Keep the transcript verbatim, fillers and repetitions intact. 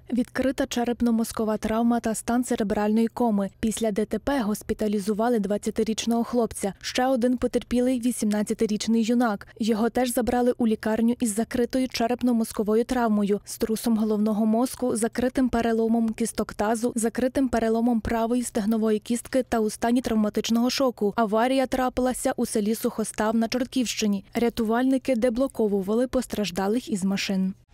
Відкрита черепно-мозкова травма та стан церебральної коми. Після ДТП госпіталізували двадцятирічного хлопця. Ще один потерпілий – вісімнадцятирічний юнак. Його теж забрали у лікарню із закритою черепно-мозковою травмою, струсом головного мозку, закритим переломом кісток тазу, закритим переломом правої стегнової кістки та у стані травматичного шоку. Аварія трапилася у селі Сухостав на Чортківщині. Рятувальники деблоковували постраждалих із машин.